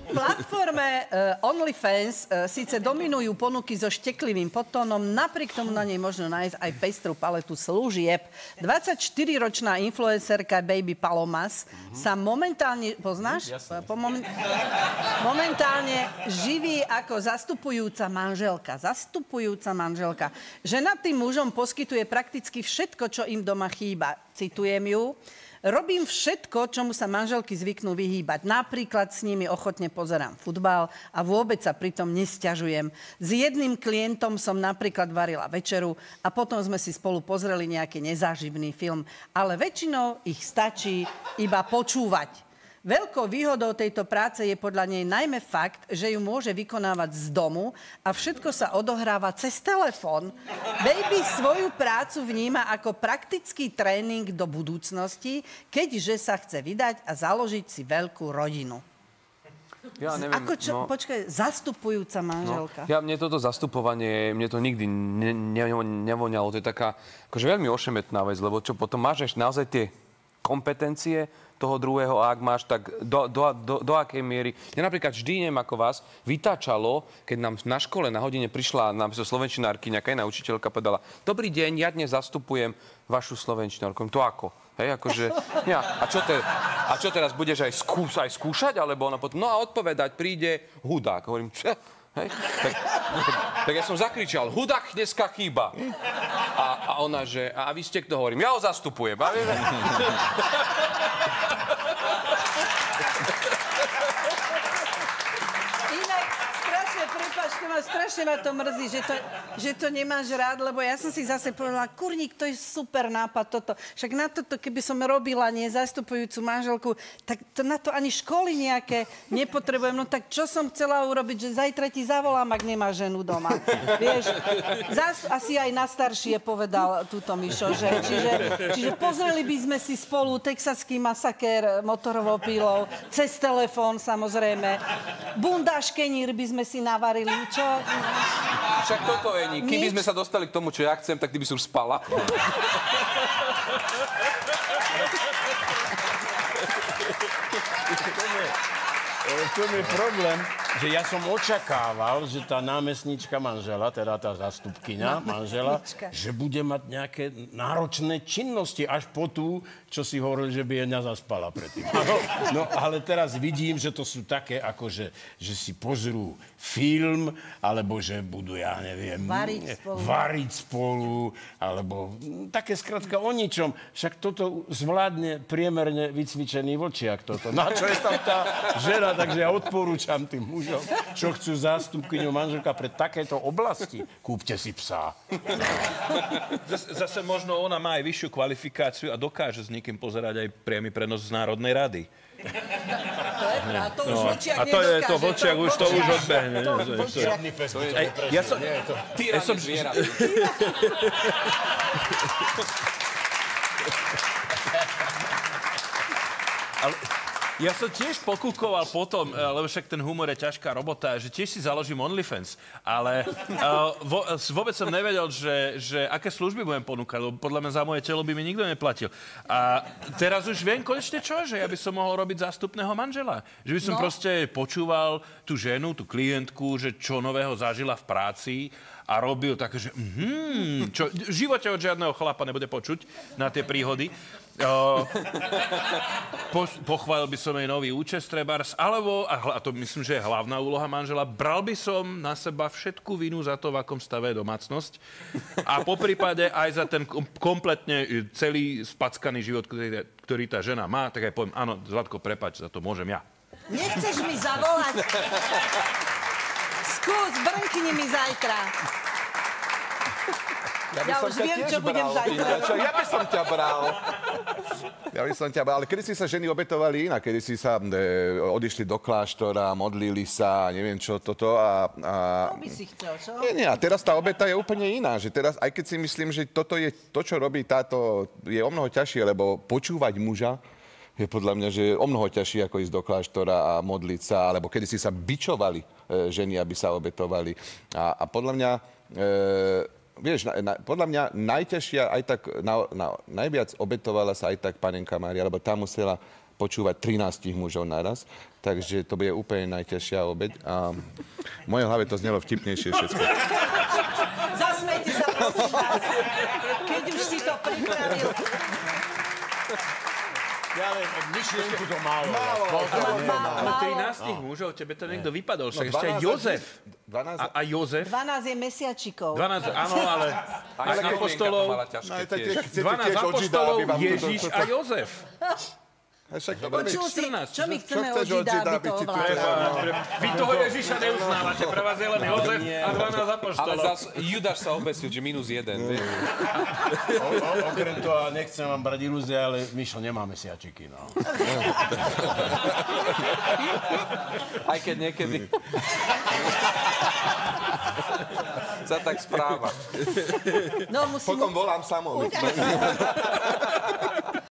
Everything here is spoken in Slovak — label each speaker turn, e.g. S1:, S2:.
S1: platforme OnlyFans síce dominujú ponuky so šteklivým podtónom, napriek tomu na nej možno nájsť aj pestrú paletu služieb. 24-ročná influencerka Baby Palomas sa momentálne, poznáš? Momentálne živí ako zastupujúca manželka. Ženatým mužom poskytuje prakticky všetko, čo im doma chýba. Citujem ju. Robím všetko, čomu sa manželky zvyknú vyhýbať. Napríklad s nimi ochotne pozerám futbal a vôbec sa pritom nesťažujem. S jedným klientom som napríklad varila večeru a potom sme si spolu pozreli nejaký nezáživný film. Ale väčšinou ich stačí iba počúvať. Veľkou výhodou tejto práce je podľa nej najmä fakt, že ju môže vykonávať z domu a všetko sa odohráva cez telefón. Baby svoju prácu vníma ako praktický tréning do budúcnosti, keďže sa chce vydať a založiť si veľkú rodinu.
S2: Ja neviem,
S1: Počkaj, zastupujúca manželka.
S2: Mne toto zastupovanie, mne to nikdy nevoňalo. To je taká akože veľmi ošemetná vec, lebo čo potom máš naozaj tie kompetencie toho druhého, a ak máš, tak do akej miery. Ja napríklad vždy, neviem ako vás, vytáčalo, keď nám na škole na hodine prišla slovenčinárky, nejaká iná učiteľka povedala: Dobrý deň, ja dnes zastupujem vašu slovenčinárku. To ako? Hej, akože, ja, a čo teraz, budeš aj skúšať? Alebo ona potom, no a odpovedať príde hudák. Hovorím, čo? Hej? Tak ja som zakričal, hudák dneska chýba. A ona, že, a vy ste kto? Hovorím, ja ho zastupujem.
S1: Strašne ma to mrzí, že to nemáš rád, lebo ja som si zase povedala, kurník, to je super nápad toto. Však na toto, keby som robila zastupujúcu manželku, tak na to ani školy nejaké nepotrebujem. No tak čo som chcela urobiť, že zajtra ti zavolám, ak nemá ženu doma. Vieš, asi aj na staršie povedal túto Mišo, že čiže pozreli by sme si spolu Texaský masakér motorovou pílou, cez telefón samozrejme. Bundáš kenír by sme si navarili, čo?
S2: Však toto je ní. Keby sme sa dostali k tomu, čo ja chcem, tak ty by si už spala.
S3: V tom je problém, že ja som očakával, že tá námestníčka manžela, teda tá zastupkyňa manžela, že bude mať nejaké náročné činnosti až po tú, čo si hovoril, že by jedna zaspala predtým. No, ale teraz vidím, že to sú také, akože, že si pozrú film, alebo že budú, ja neviem, variť spolu, alebo také skrátka o ničom. Však toto zvládne priemerne vycvičený vlčiak toto. Na čo je tam tá žena? Takže ja odporúčam tým mužom, čo chcú zástupkyňu manželka pre takéto oblasti. Kúpte si psa.
S4: Zase možno ona má aj vyššiu kvalifikáciu a dokáže s niekým pozerať aj priamy prenos z Národnej rady.
S1: To už vlčiak
S4: a to je to vlčiak, už to už odbehne.
S3: Žiadny pes.
S4: Ja som ale ja som tiež pokúkoval potom, lebo však ten humor je ťažká robota, že tiež si založím OnlyFans, ale vôbec som nevedel, že aké služby budem ponúkať, lebo podľa mňa za moje telo by mi nikto neplatil. A teraz už viem konečne čo, že ja by som mohol robiť zástupného manžela. Že by som proste počúval tú ženu, tú klientku, že čo nového zažila v práci a robil také, že čo v živote od žiadneho chlapa nebude počuť na tie príhody. Pochválil by som jej nový účes trebárs, alebo, a to myslím, že je hlavná úloha manžela, bral by som na seba všetku vinu za to, v akom stave je domácnosť a poprípade aj za ten kompletne celý spackaný život, ktorý tá žena má, tak aj poviem, áno, Zlatko, prepáč, za to môžem ja.
S1: Nechceš mi zavolať? Skús, brnkni mi zajtra. Ja už viem, čo budem zajtra.
S5: Ja by som ťa bral. Ale kedy si sa ženy obetovali inak? Kedy si sa odišli do kláštora, modlili sa, neviem čo, toto a...
S1: To by si chcel, čo?
S5: Nie, a teraz tá obeta je úplne iná. Že teraz, aj keď si myslím, že toto je to, čo robí táto, je o mnoho ťažšie, lebo počúvať muža je podľa mňa, že je o mnoho ťažšie, ako ísť do kláštora a modliť sa, alebo kedy si sa bičovali ženy, aby sa obetovali. A podľa mňa... Vieš, podľa mňa najťažšia, aj tak najviac obetovala sa aj tak panenka Mária, lebo tá musela počúvať 13 mužov naraz, takže to bude úplne najťažšia obeť. A v mojej hlave to znelo vtipnejšie všetko.
S1: Zasmejte sa, prosím vás. Keď už si to pripravil.
S3: Ja len myšlienku to málo.
S4: Ale 13 mužov, tebe to niekto vypadol, však ešte aj Jozef. A Jozef?
S1: 12 je mesiačikov.
S4: 12, áno, ale aj apoštolov. 12 apoštolov, Ježiš a Jozef.
S1: Počul si, čo my chceme od Žida, aby to ovládal?
S4: Vy toho Ježiša neuznávate, pre vás je len Jozef a 12 apoštolov.
S2: Ale zas Judáš sa obesil, že -1.
S3: Okrem toho, nechcem vám brať ilúzie, ale Mišo nemá mesiačiky, no.
S2: Aj keď niekedy sa tak správa.
S1: No, musím...
S5: Potom volám samo.